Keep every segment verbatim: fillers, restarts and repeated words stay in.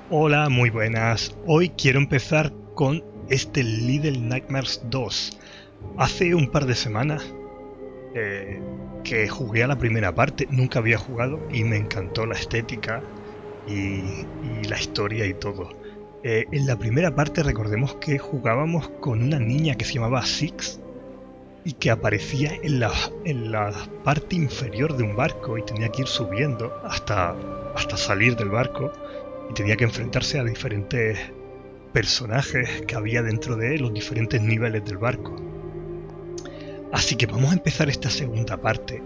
Hola, muy buenas. Hoy quiero empezar con este Little Nightmares dos. Hace un par de semanas eh, que jugué a la primera parte, nunca había jugado y me encantó la estética y, y la historia y todo. Eh, en la primera parte recordemos que jugábamos con una niña que se llamaba Six y que aparecía en la, en la parte inferior de un barco y tenía que ir subiendo hasta, hasta salir del barco y tenía que enfrentarse a diferentes personajes que había dentro de los diferentes niveles del barco. Así que vamos a empezar esta segunda parte.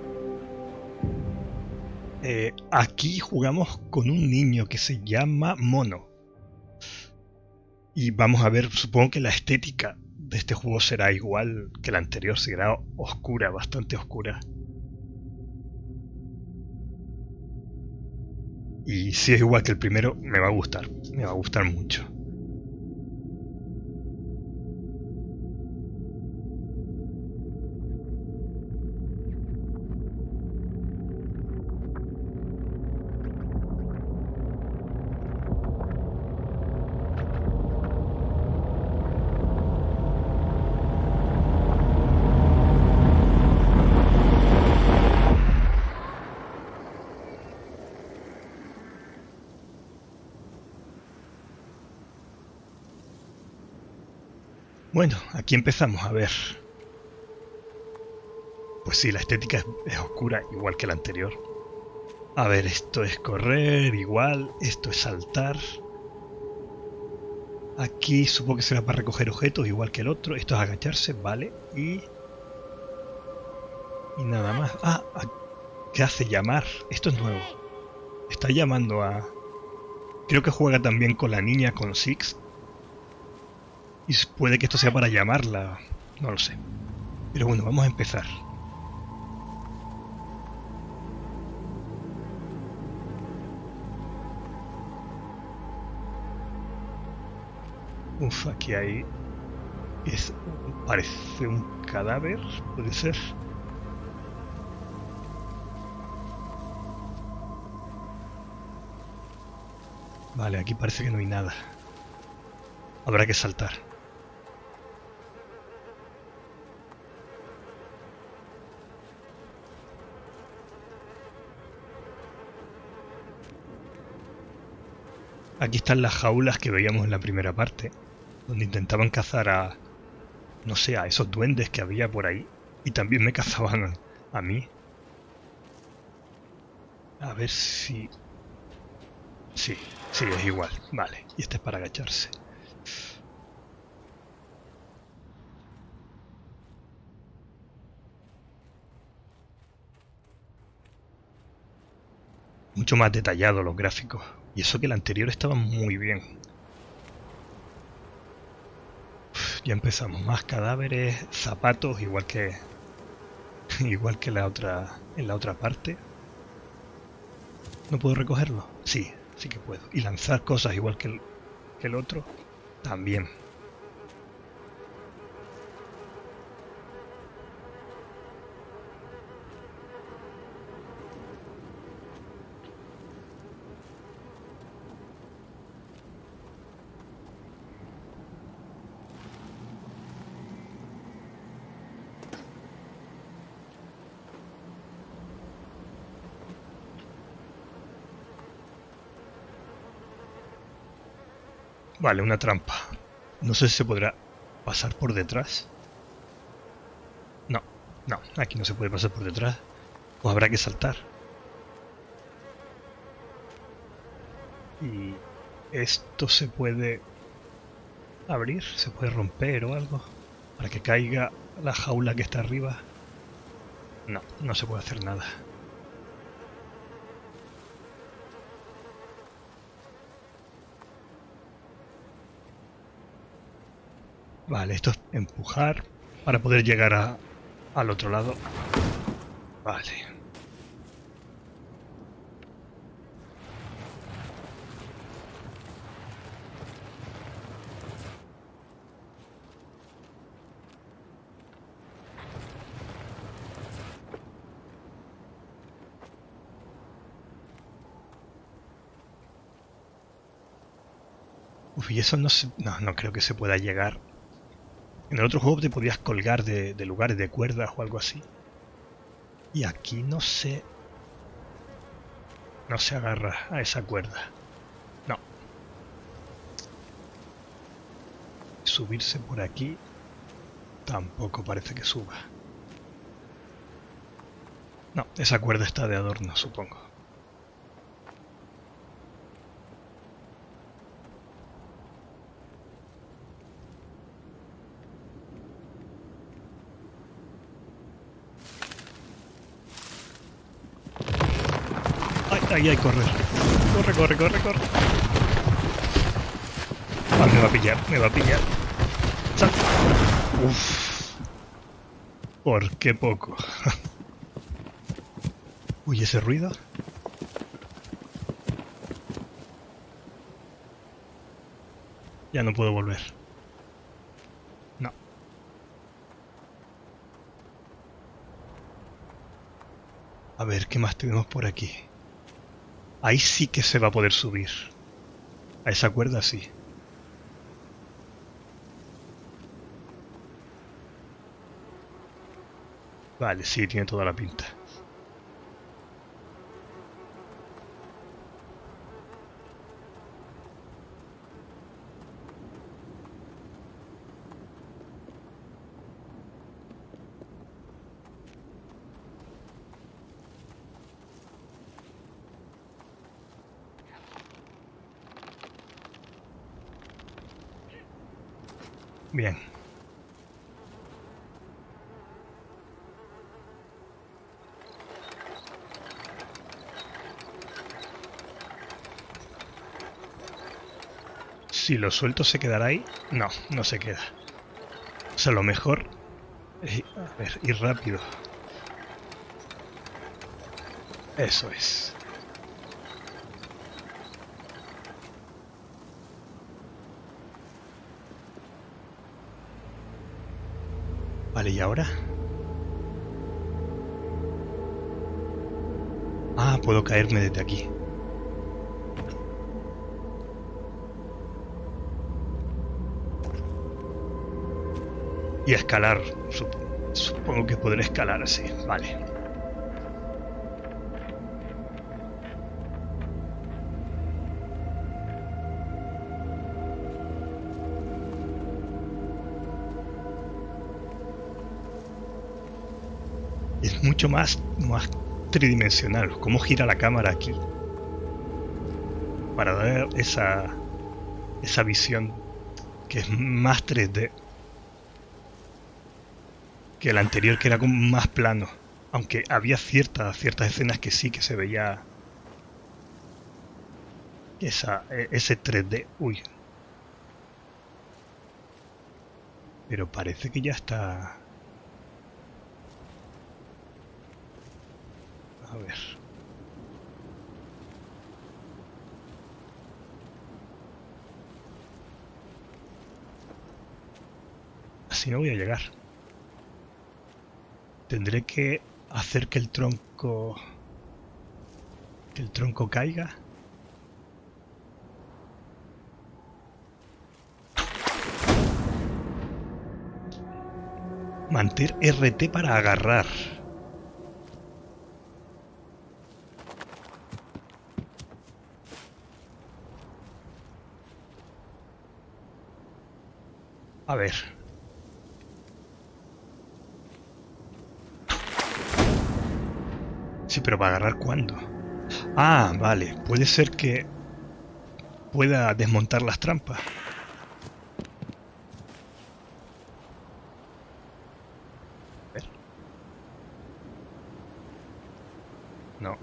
Eh, aquí jugamos con un niño que se llama Mono. Y vamos a ver, supongo que la estética de este juego será igual que la anterior, será oscura, bastante oscura. Y si es igual que el primero, me va a gustar, me va a gustar mucho. Bueno, aquí empezamos a ver. Pues sí, la estética es, es oscura, igual que la anterior. A ver, esto es correr, igual, esto es saltar. Aquí supongo que será para recoger objetos, igual que el otro. Esto es agacharse, vale. Y... Y nada más. Ah, ¿qué hace llamar? Esto es nuevo. Está llamando a... Creo que juega también con la niña, con Six. Y puede que esto sea para llamarla. No lo sé. Pero bueno, vamos a empezar. Uf, aquí hay... Es... Parece un cadáver, puede ser. Vale, aquí parece que no hay nada. Habrá que saltar. Aquí están las jaulas que veíamos en la primera parte, donde intentaban cazar a... no sé, a esos duendes que había por ahí. Y también me cazaban a mí. A ver si... Sí, sí, es igual. Vale, y este es para agacharse. Mucho más detallado los gráficos. Y eso que el anterior estaba muy bien. Uf, ya empezamos. Más cadáveres, zapatos, igual que... igual que la otra, en la otra parte. ¿No puedo recogerlo? Sí, sí que puedo. Y lanzar cosas igual que el, que el otro. También. Vale, una trampa. No sé si se podrá pasar por detrás. No, no, aquí no se puede pasar por detrás. O habrá que saltar. Y esto se puede abrir, se puede romper o algo. Para que caiga la jaula que está arriba. No, no se puede hacer nada. Vale, esto es empujar para poder llegar a, al otro lado. Vale. Uf, y eso no se... No, no creo que se pueda llegar. En el otro juego te podías colgar de, de lugares, de cuerdas o algo así. Y aquí no se... No se agarra a esa cuerda. No. Subirse por aquí tampoco parece que suba. No, esa cuerda está de adorno, supongo. ¡Ay, ay, ay! Correr. Corre, corre, corre, corre. Ah, me va a pillar, me va a pillar. ¡Sal! Uf. ¿Por qué poco? Uy, ese ruido. Ya no puedo volver. No. A ver, ¿qué más tenemos por aquí? Ahí sí que se va a poder subir. A esa cuerda sí. Vale, sí, tiene toda la pinta. Bien. Si lo suelto, ¿se quedará ahí? No, no se queda. O sea, lo mejor es a ver, ir rápido. Eso es. Vale, ¿y ahora? Ah, puedo caerme desde aquí. Y a escalar. Sup- supongo que podré escalar así. Vale. Es mucho más, más tridimensional. ¿Cómo gira la cámara aquí? Para dar esa, esa visión que es más tres D que el anterior, que era como más plano. Aunque había ciertas, ciertas escenas que sí que se veía esa, e- ese tres D. Uy. Pero parece que ya está... A ver. Así no voy a llegar. Tendré que hacer que el tronco... Que el tronco caiga. Mantener R T para agarrar. A ver. Sí, pero ¿para agarrar cuándo? Ah, vale. Puede ser que pueda desmontar las trampas. A ver. No.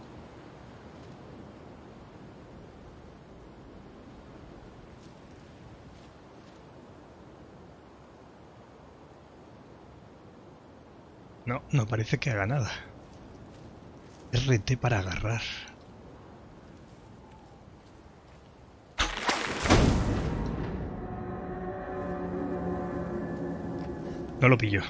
No, no parece que haga nada. R T para agarrar. No lo pillo.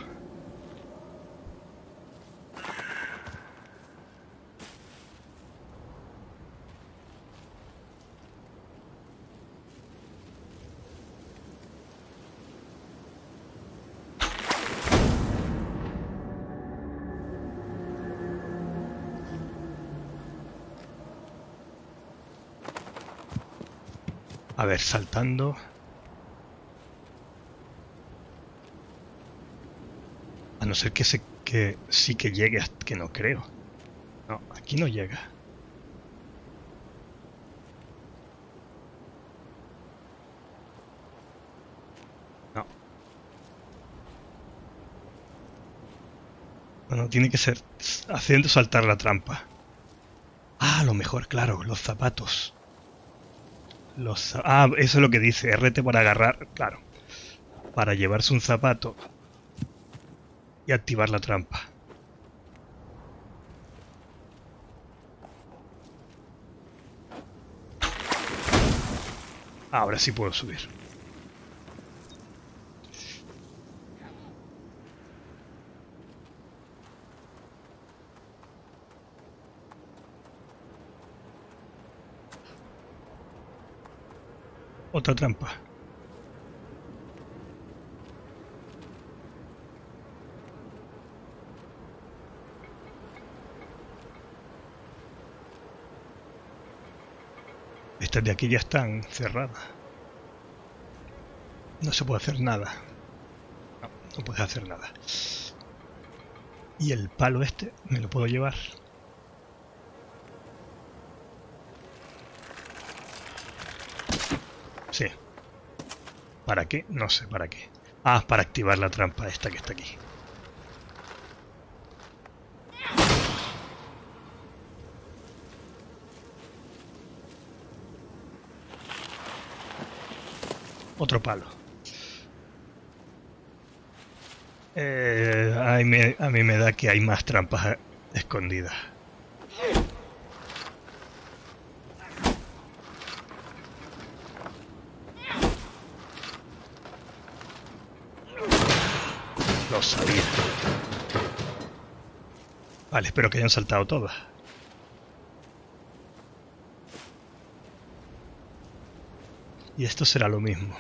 A ver, saltando. A no ser que, se, que sí que llegue, hasta que no creo. No, aquí no llega. No. Bueno, tiene que ser haciendo saltar la trampa. Ah, a lo mejor, claro, los zapatos. Los, ah, eso es lo que dice, R T para agarrar, claro. Para llevarse un zapato y activar la trampa. Ahora sí puedo subir. Otra trampa. Estas de aquí ya están cerradas. No se puede hacer nada. No, no puedes hacer nada. Y el palo este me lo puedo llevar. Sí. ¿Para qué? No sé para qué. Ah, para activar la trampa esta que está aquí. Otro palo. Eh, a, mí me, a mí me da que hay más trampas escondidas. Lo sabía. Vale, espero que hayan saltado todas. Y esto será lo mismo.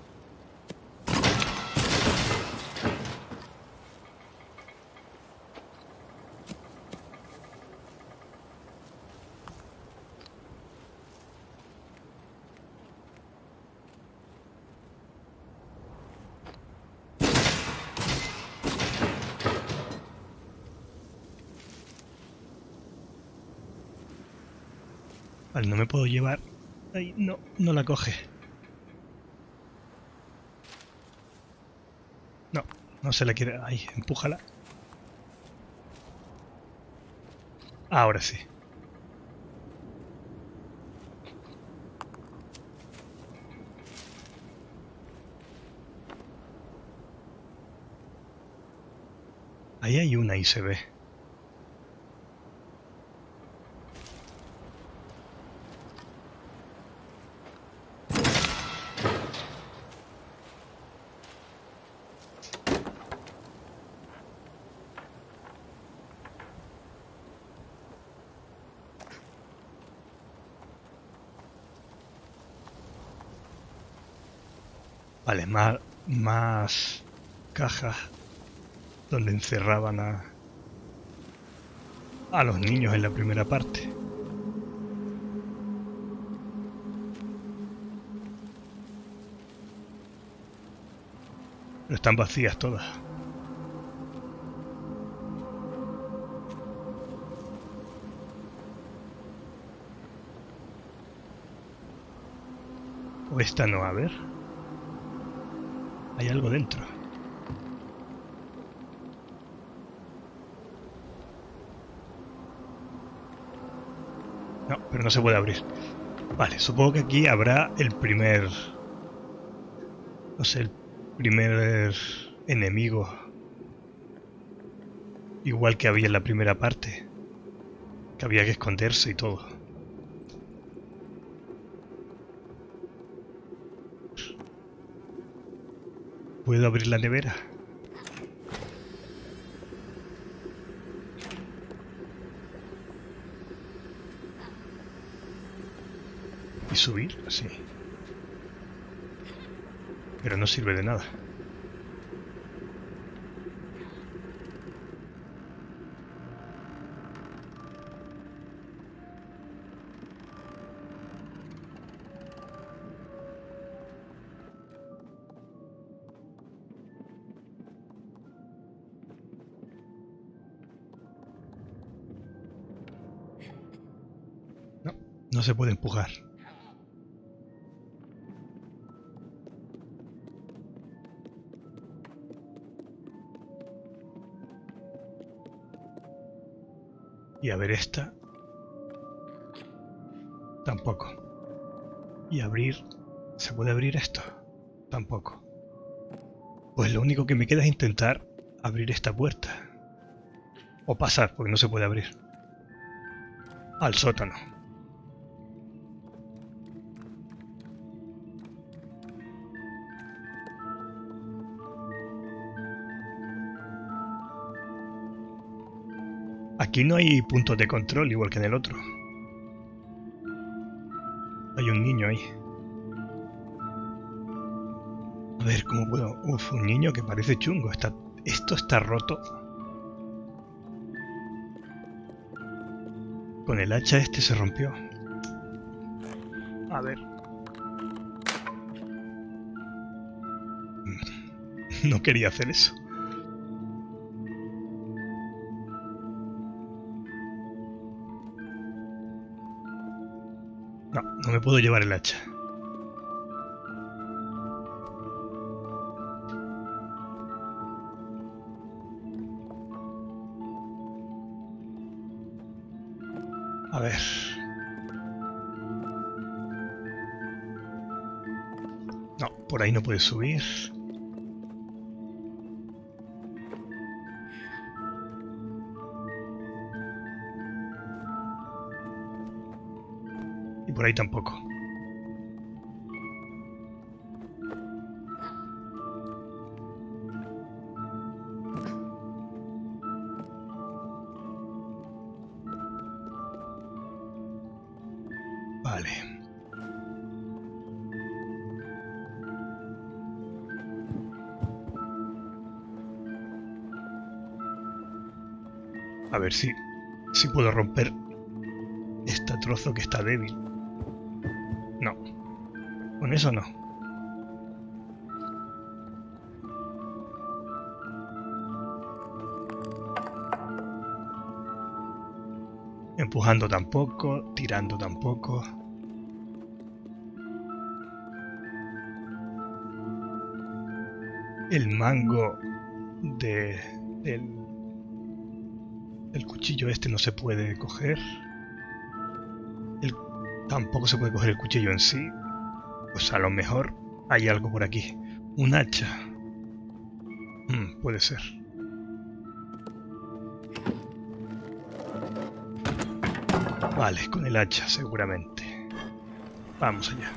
Vale, no me puedo llevar. Ay, no, no la coge. No, no se la quiere. Ay, empújala. Ahora sí. Ahí hay una y se ve. Vale, más, más cajas donde encerraban a, a los niños en la primera parte. Pero están vacías todas. O esta no, a ver. Hay algo dentro. No, pero no se puede abrir. Vale, supongo que aquí habrá el primer... No sé, el primer enemigo. Igual que había en la primera parte. Que había que esconderse y todo. ¿Puedo abrir la nevera? ¿Y subir? Sí. Pero no sirve de nada. No se puede empujar. Y a ver esta. Tampoco. Y abrir... ¿Se puede abrir esto? Tampoco. Pues lo único que me queda es intentar abrir esta puerta. O pasar, porque no se puede abrir. Al sótano. Aquí no hay puntos de control igual que en el otro. Hay un niño ahí. A ver, ¿cómo puedo? Uf, un niño que parece chungo. Está... Esto está roto. Con el hacha este se rompió. A ver. No quería hacer eso. No, no me puedo llevar el hacha. A ver. No, por ahí no puedes subir. Y por ahí tampoco. Vale. A ver si, si puedo romper este trozo que está débil. No. Con eso no. Empujando tampoco, tirando tampoco. El mango de, del, del cuchillo este no se puede coger. El, tampoco se puede coger el cuchillo en sí. Pues a lo mejor hay algo por aquí. Un hacha. Hmm, puede ser. Vale, con el hacha seguramente. Vamos allá.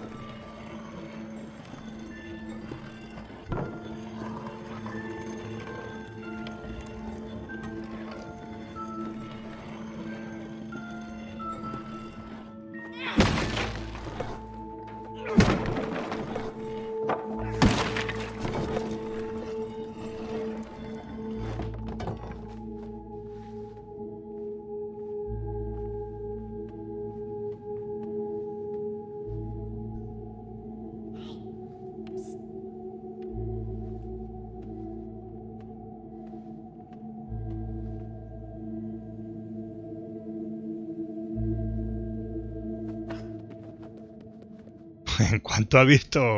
En cuanto ha visto...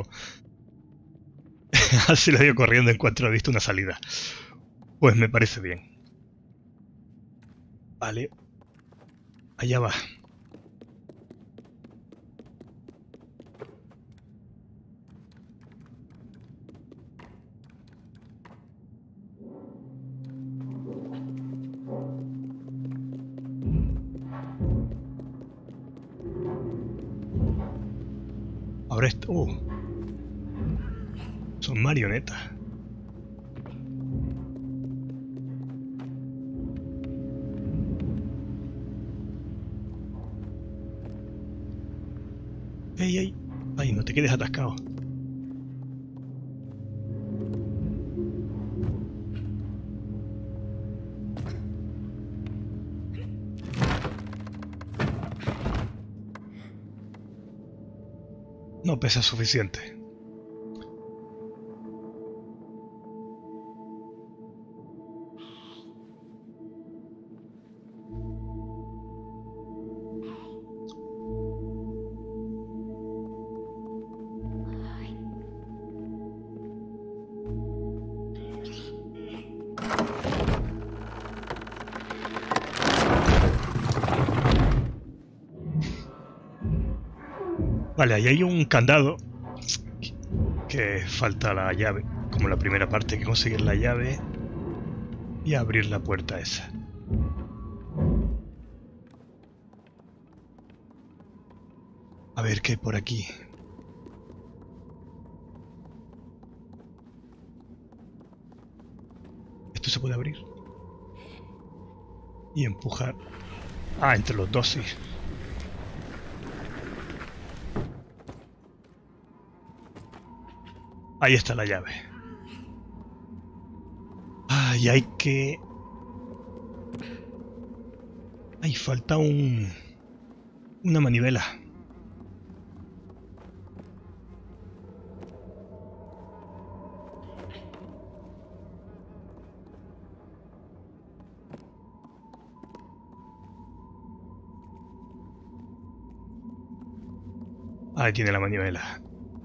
Así lo digo corriendo en cuanto ha visto una salida. Pues me parece bien. Vale. Allá va. Ahora esto... Uh, son marionetas. ¡Ey, ey! ¡Ay, no te quedes atascado! No pesa suficiente. Vale, ahí hay un candado que falta la llave, como la primera parte, hay que conseguir la llave y abrir la puerta esa. A ver qué hay por aquí. ¿Esto se puede abrir? Y empujar. Ah, entre los dos sí. Ahí está la llave. Ah, y hay que... Ahí falta un... una manivela. Ahí tiene la manivela.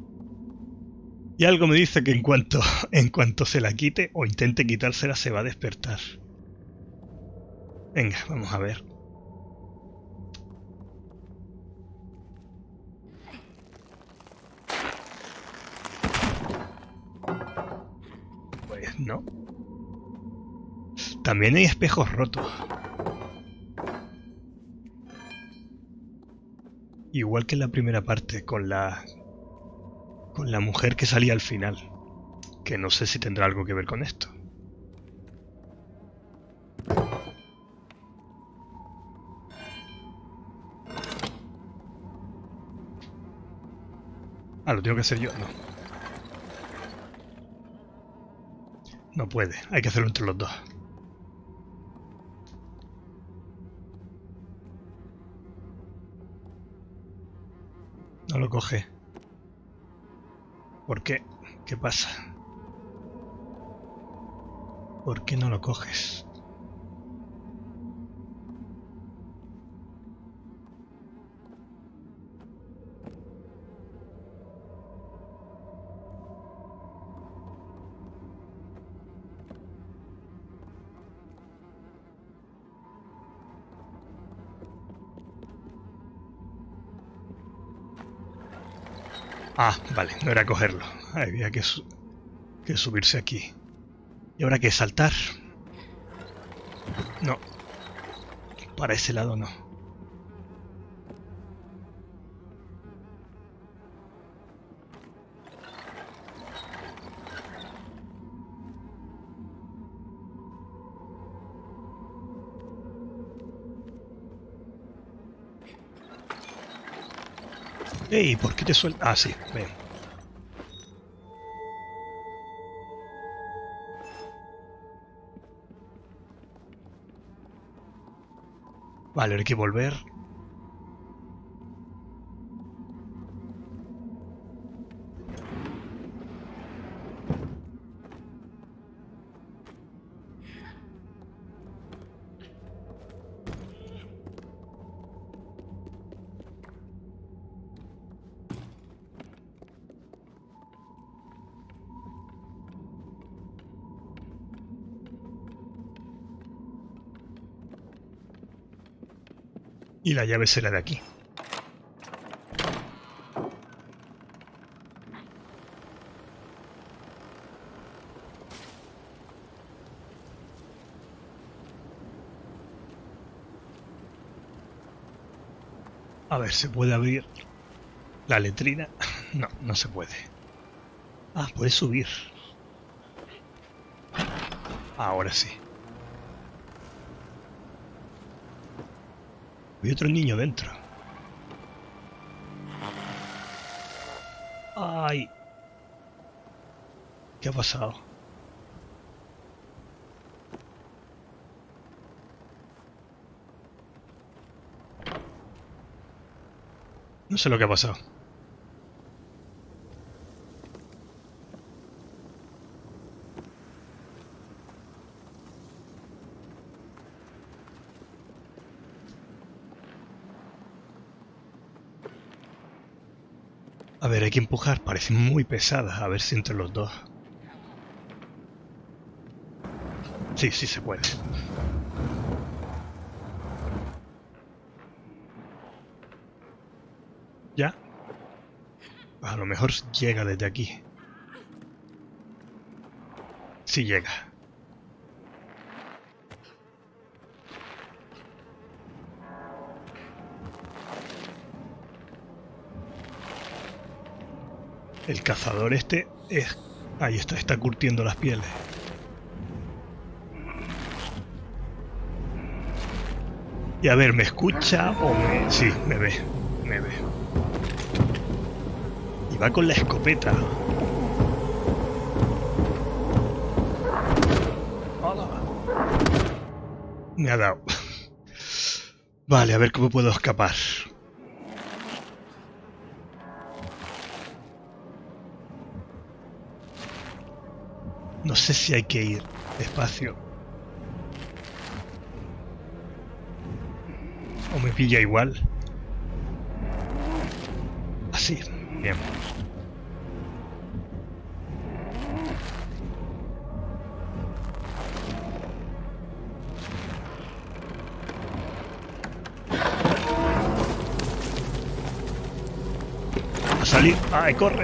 Y algo me dice que en cuanto, en cuanto se la quite o intente quitársela se va a despertar. Venga, vamos a ver. Pues no. También hay espejos rotos. Igual que en la primera parte, con la... con la mujer que salía al final. Que no sé si tendrá algo que ver con esto. Ah, ¿lo tengo que hacer yo? No. No puede, hay que hacerlo entre los dos. No lo coge. ¿Por qué? ¿Qué pasa? ¿Por qué no lo coges? Ah, vale, no era cogerlo. Había que, su que subirse aquí. ¿Y ahora qué? ¿Saltar? No. Para ese lado no. ¡Ey! ¿Por qué te sueltas? Ah, sí, ven. Vale, ahora hay que volver. Y la llave será de aquí. A ver, ¿se puede abrir la letrina? No, no se puede. Ah, puede subir. Ahora sí. Hay otro niño dentro. ¡Ay! ¿Qué ha pasado? No sé lo que ha pasado. A ver, hay que empujar. Parece muy pesada. A ver si entre los dos. Sí, sí se puede. ¿Ya? A lo mejor llega desde aquí. Sí llega. El cazador este es... Ahí está, está curtiendo las pieles. Y a ver, ¿me escucha o me...? Sí, me ve, me ve. Y va con la escopeta. ¡Hala! Me ha dado. Vale, a ver cómo puedo escapar. No sé si hay que ir despacio. O me pilla igual. Así, bien. A salir. ¡Ay, corre!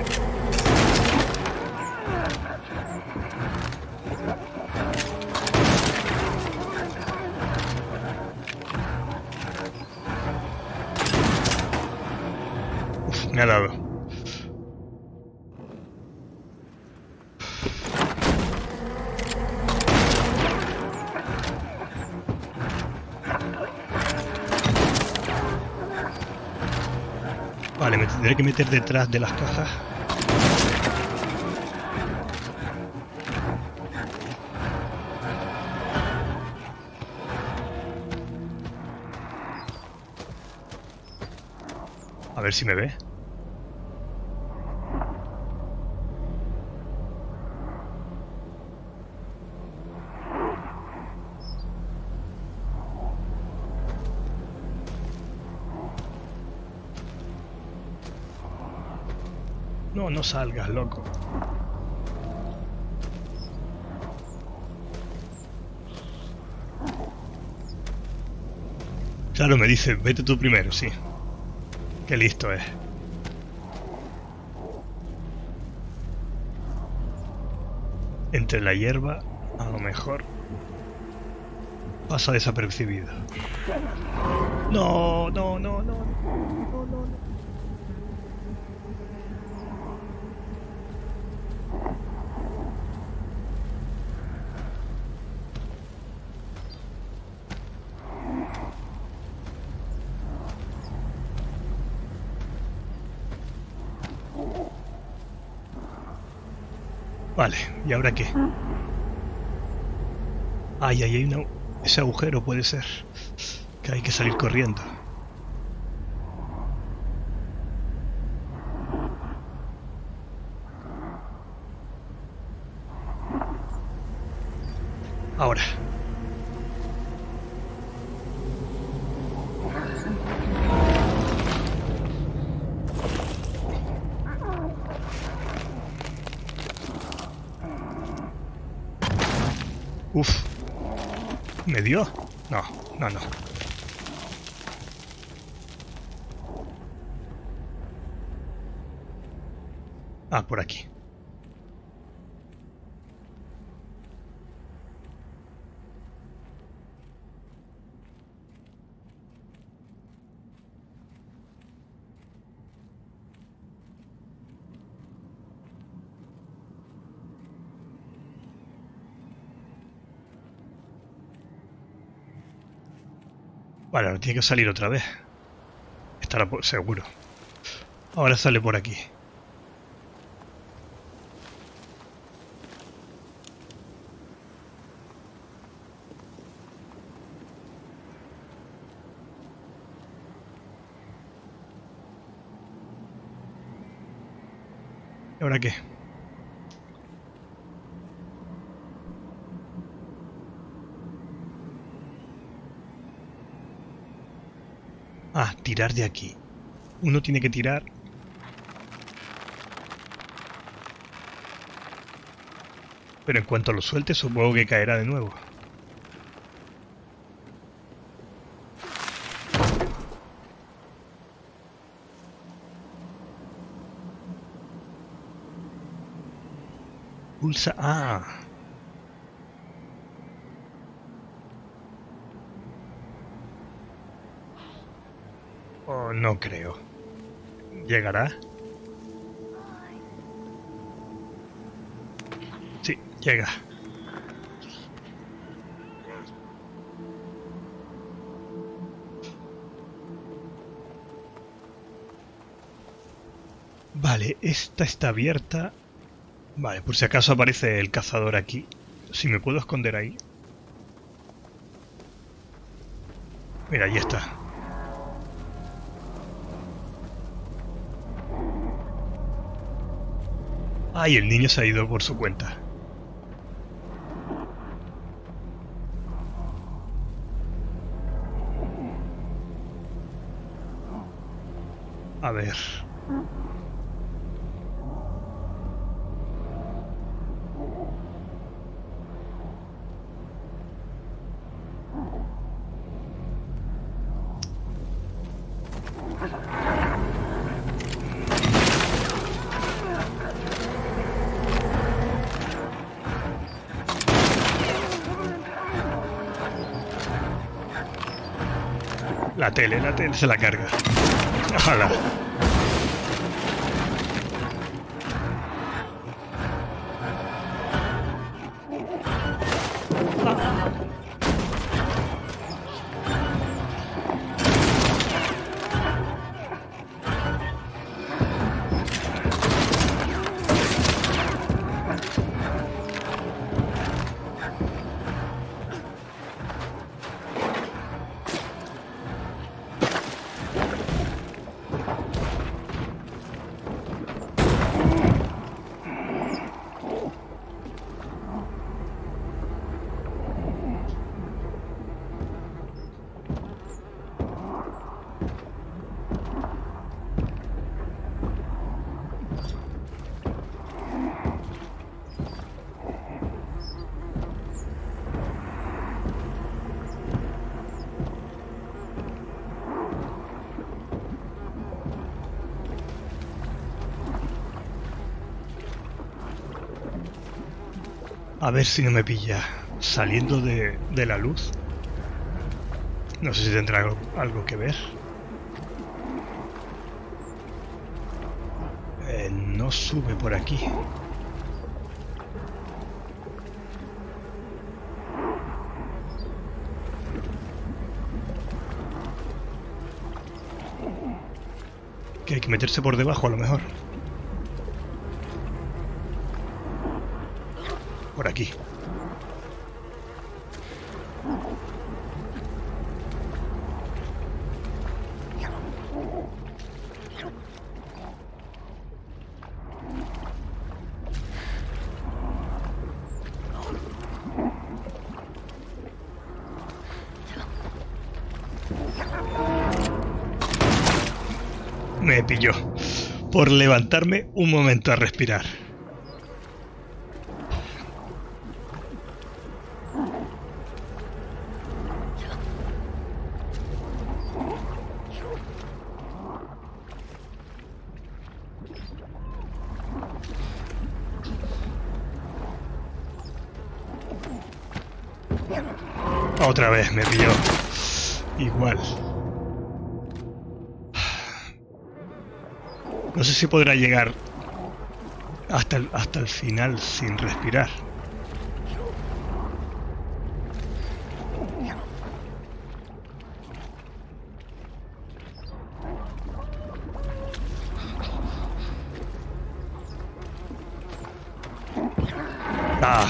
Uf, me ha dado. Vale, me tendré que meter detrás de las cajas. A ver si me ve. No, no salgas, loco. Claro, me dice, vete tú primero, sí. Qué listo es. Entre la hierba, a lo mejor pasa desapercibido. No, no, no, no, no, no, no. Vale, ¿y ahora qué? Ay, ahí hay una... Ese agujero puede ser. Que hay que salir corriendo. Ahora. Uf. ¿Me dio? No, no, no. Ah, por aquí. Vale, ahora tiene que salir otra vez. Estará por seguro. Ahora sale por aquí. ¿Y ahora qué? Ah, tirar de aquí. Uno tiene que tirar. Pero en cuanto lo suelte, supongo que caerá de nuevo. pulsa... ¡Ah! Oh, no creo. ¿Llegará? Sí, llega. Vale, esta está abierta. Vale, por si acaso aparece el cazador aquí. Si me puedo esconder ahí. Mira, ahí está. Ay, el niño se ha ido por su cuenta. A ver. La tele, la tele se la carga. Ojalá. A ver si no me pilla saliendo de, de la luz. No sé si tendrá algo, algo que ver. Eh, no sube por aquí. Que hay que meterse por debajo a lo mejor. Por aquí. Me pilló por levantarme un momento a respirar. Otra vez me pilló. Igual. No sé si podrá llegar hasta el, hasta el final sin respirar. Ah.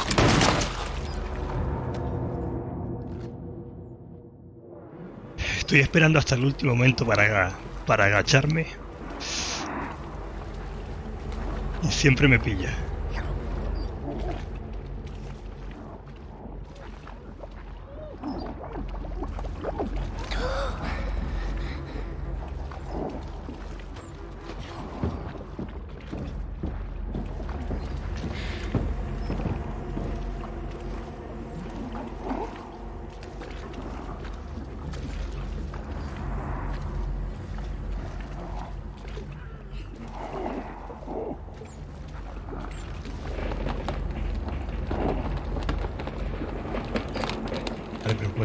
Estoy esperando hasta el último momento para, para agacharme. Y siempre me pilla.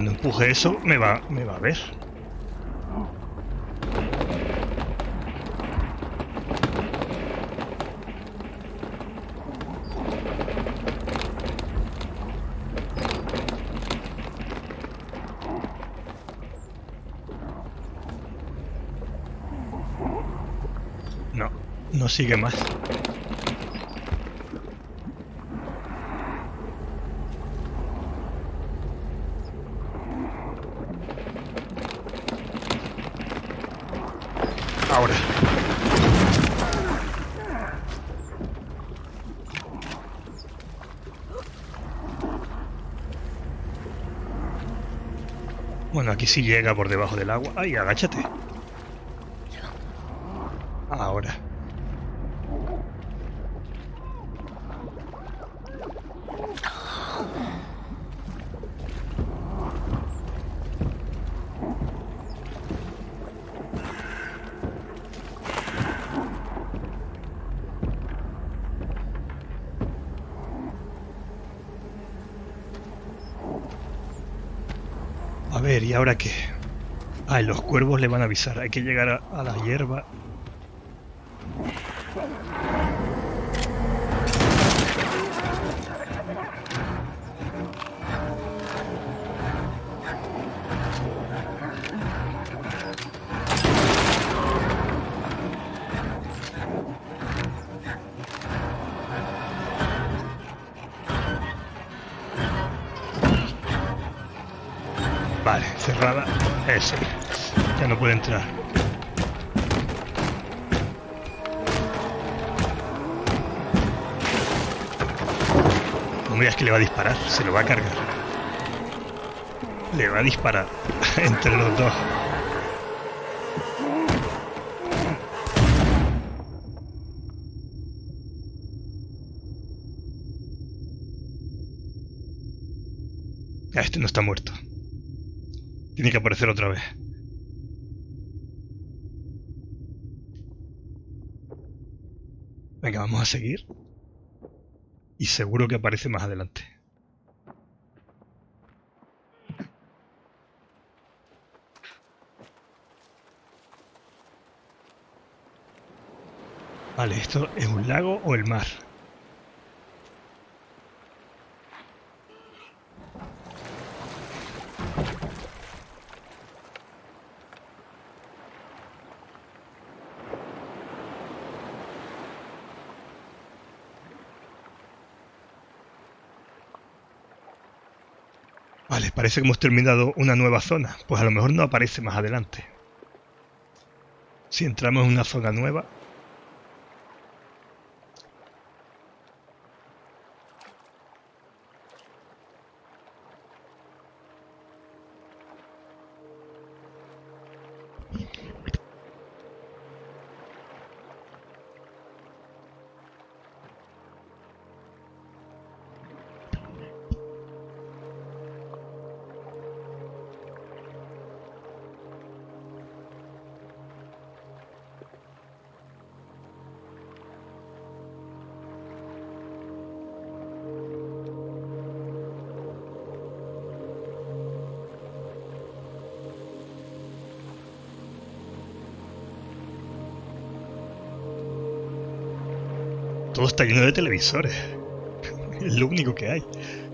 cuando empuje eso me va, me va a ver. No, no sigue más. Ahora. Bueno, aquí sí llega por debajo del agua. ¡Ay, agáchate! Ahora. A ver, ¿y ahora qué? Ah, y los cuervos le van a avisar. Hay que llegar a, a la hierba. Vale, cerrada. Eso. Ya no puede entrar. No me digas que le va a disparar. Se lo va a cargar. Le va a disparar. Entre los dos. Ah, este no está muerto. Tiene que aparecer otra vez. Venga, vamos a seguir. Y seguro que aparece más adelante. Vale, ¿esto es un lago o el mar? Vale, parece que hemos terminado una nueva zona. Pues a lo mejor no aparece más adelante. Si entramos en una zona nueva... Todo está lleno de televisores. Es lo único que hay.